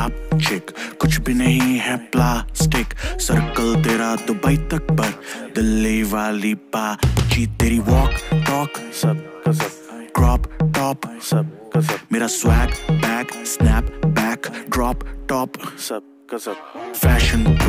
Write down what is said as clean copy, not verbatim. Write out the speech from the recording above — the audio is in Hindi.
टॉप चिक, कुछ भी नहीं है प्लास्टिक, सर्कल तेरा दुबई तक पर, दिल्ली वाली बाची तेरी वॉक टॉक सब गजब, क्रॉप टॉप सब गजब, मेरा swag bag snap back drop top सब गजब, फैशन